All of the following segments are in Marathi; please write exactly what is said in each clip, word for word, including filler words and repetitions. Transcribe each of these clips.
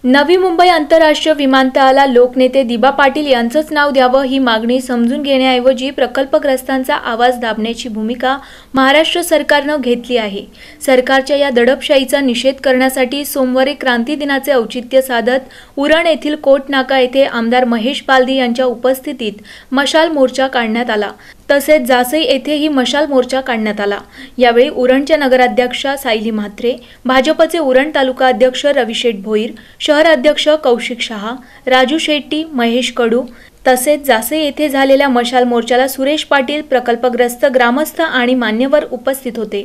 नवी मुंबई आंतरराष्ट्रीय विमानतळाला लोकनेते दिबा पाटील यांचंच नाव द्यावं ही मागणी समजून घेण्याऐवजी प्रकल्पग्रस्तांचा आवाज दाबण्याची भूमिका महाराष्ट्र सरकारनं घेतली आहे। सरकारच्या या दडपशाहीचा निषेध करण्यासाठी सोमवारी क्रांती दिनाचे औचित्य साधत उरण येथील कोट नाका येथे आमदार महेश बालदी यांच्या उपस्थितीत मशाल मोर्चा काढण्यात आला। तसेच जासई येथेही मशाल मोर्चा काढण्यात आला। यावेळी उरणच्या नगराध्यक्षा सायली म्हात्रे, भाजपचे उरण तालुका अध्यक्ष रविशेठ भोईर, शहर अध्यक्ष कौशिक शहा, राजू शेट्टी, महेश कडू तसेच जासई येथे झालेल्या मशाल मोर्चाला सुरेश पाटील, प्रकल्पग्रस्त ग्रामस्थ आणि मान्यवर उपस्थित होते।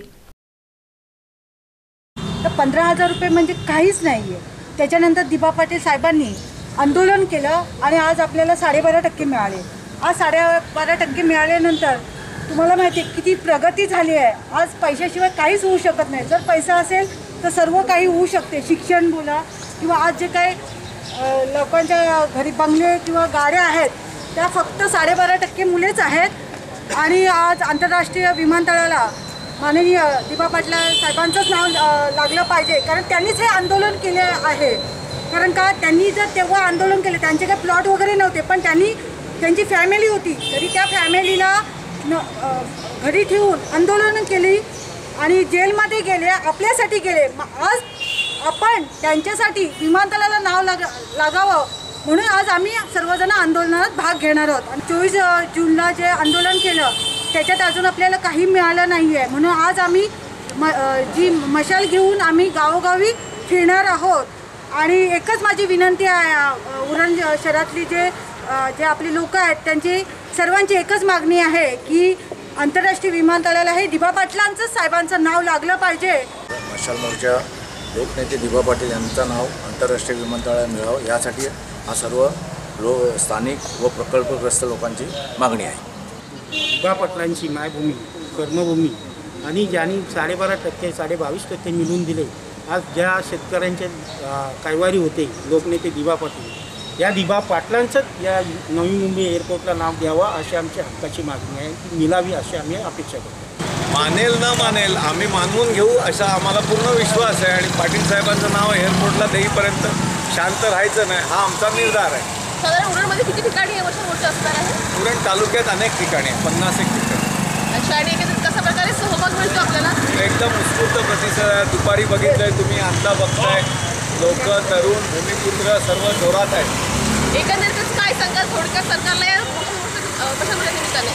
तर पंधरा हजार रुपये म्हणजे काहीच नाहीये। त्याच्यानंतर दिबा पाटील साहेबांनी आंदोलन केलं आणि आज आपल्याला साडेबारा टक्के मिळाले। आज साडेबारा टक्के मिळाल्यानंतर तुम्हाला माहिती आहे किती प्रगती झाली आहे। आज पैशाशिवाय काहीच होऊ शकत नाही। जर पैसा असेल तर सर्व काही होऊ शकते। शिक्षण बोला किंवा आज जे काही लोकांच्या घरी बंगले किंवा गाड्या आहेत त्या फक्त साडेबारा टक्के मुलेच आहेत। आणि आज आंतरराष्ट्रीय विमानतळाला माननीय दिबा पाटील साहेबांचंच नाव लागलं पाहिजे, कारण त्यांनीच हे आंदोलन केले आहे। कारण का त्यांनी जर तेव्हा आंदोलन केले, त्यांचे काही प्लॉट वगैरे नव्हते, पण त्यांनी त्यांची फॅमिली होती तरी त्या फॅमिलीला घरी ठेवून आंदोलन केली आणि जेलमध्ये गेले, आपल्यासाठी गेले। आज आपण त्यांच्यासाठी विमानतळाला नाव लाग लागावं म्हणून आज आम्ही सर्वजण आंदोलनात भाग घेणार आहोत। आणि चोवीस जूनला जे आंदोलन केलं त्याच्यात अजून आपल्याला काही मिळालं नाही आहे, म्हणून आज आम्ही म जी मशाल घेऊन आम्ही गावोगावी फिरणार आहोत। आणि एकच माझी विनंती आहे, उरण शहरातली जे जे आपले लोक आहेत त्यांची सर्वांची एकच मागणी आहे की आंतरराष्ट्रीय विमानतळाला हे दिबा पाटलांचं साहेबांचं नाव लागलं पाहिजे। मशाल मोर्चा लोकनेते दिबा पाटील यांचं नाव आंतरराष्ट्रीय विमानतळाला मिळावं यासाठी हा सर्व लो स्थानिक व प्रकल्पग्रस्त लोकांची मागणी आहे। दिबा पाटलांची मायभूमी, कर्मभूमी आणि ज्यांनी साडेबारा टक्के साडे बावीस टक्के मिळून दिले, आज ज्या शेतकऱ्यांचे कायवारी होते लोकनेते दिबा पाटील, या दिबा पाटलांचंच या नवी मुंबई एअरपोर्टला नाव द्यावं अशी आमची हक्काची मागणी आहे, ती मिळावी अशी आम्ही अपेक्षा करतो। मानेल न मानेल आम्ही मानवून घेऊ असा आम्हाला पूर्ण विश्वास आहे आणि पाटील साहेबांचं नाव एअरपोर्टला देईपर्यंत शांत राहायचं नाही हा आमचा निर्धार आहे। साधारण उरणमध्ये किती ठिकाणी हे मशाल मोर्चा असणार आहे? उरण तालुक्यात अनेक ठिकाणी पन्नास एक ठिकाणी। अच्छा, आणि एकंदरीत कशा प्रकारे सहभाग मिळतो आपल्याला? एकदम उत्स्फूर्त प्रतिसाद आहे। दुपारी बघितलंय तुम्ही, आता बघताय, लोक तरुण भूमिपुत्र सर्व जोरात आहेत। एकंदरीतच काय सांगाल थोडक्यात सरकारला या मशाल निमित्ताने?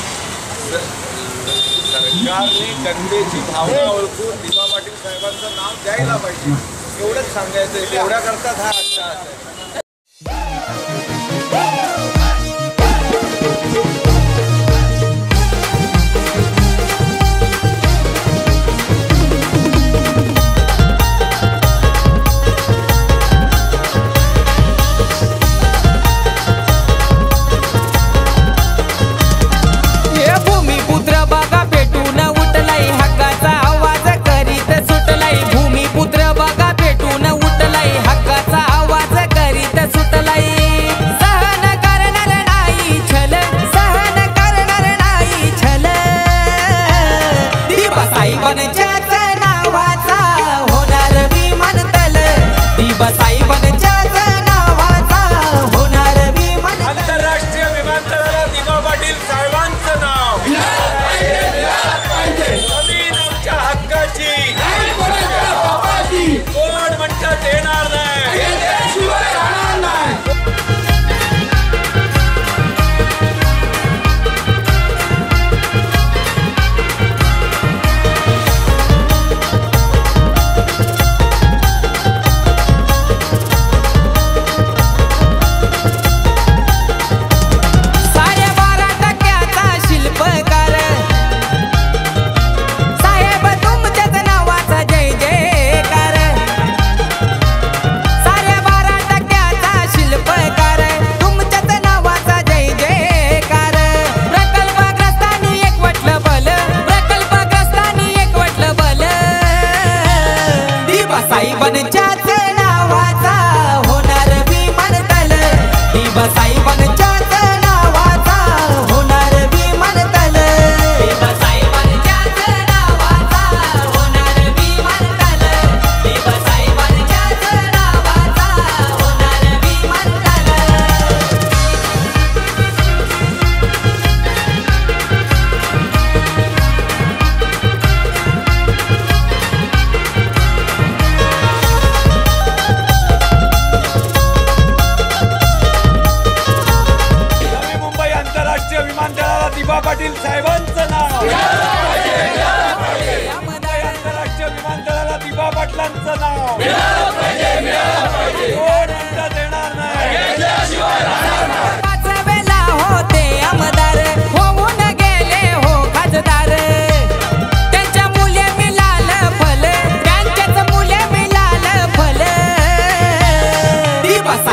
सरकारने जनतेची भावना ओळखून दिबा पाटील साहेबांचं नाव द्यायला पाहिजे, एवढंच सांगायचं। एवढ्या करतात हा अच्छा आहे। भूमिपुत्र बघा पेटून उठलाय हक्काचा आवाज करीत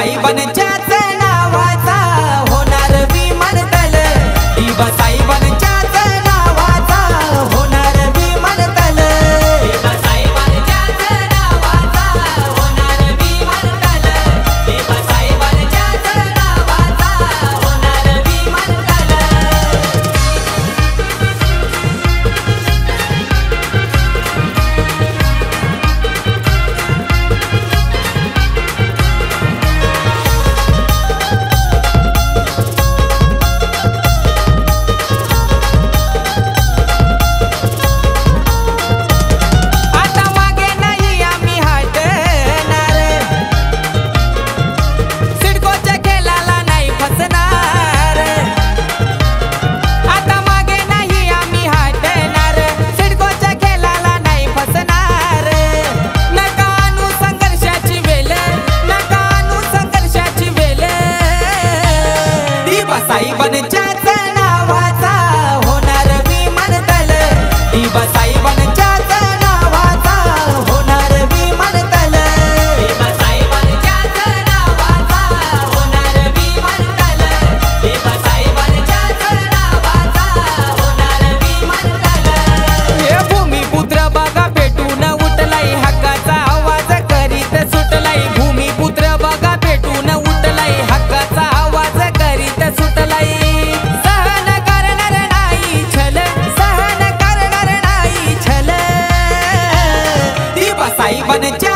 साहेबांच्याच नावाचा होणार विमानतळ, दिवा साहेबांच्याच नावाचा होणार विमानतळ, दिवा साहेबांच्याच नावाचा होणार विमानतळ, दिवा साहेबांच्याच नावाचा होणार विमानतळ. आता मागे नाही आम्ही हटणार, सिडकोच्या खेळाला नाही फसणार. आता मागे नाही आम्ही हटणार, सिडकोच्या खेळाला नाही फसणार. नका आणू संघर्षाची वेल, नका आणू संघर्षाची वेल, दिवा साहेबांच्याच नावाचा होणार विमानतळ, दिवा साहेबांच्याच नावाचा होणार विमानतळ, दिवा साहेबांच्याच नावाचा होणार विमानतळ, दिवा साहेबांच्याच नावाचा होणार विमानतळ. हे भूमिपुत्र बघा पेटून उठलाय, हक्काचा आवाज करीत सुटलाय. भूमिपुत्र बघा पेटून उठलाय, हक्काचा आवाज करीत सुटलाय. सहन करणार नाही छल, सहन करणार नाही छल, दिवा साहेबांच्या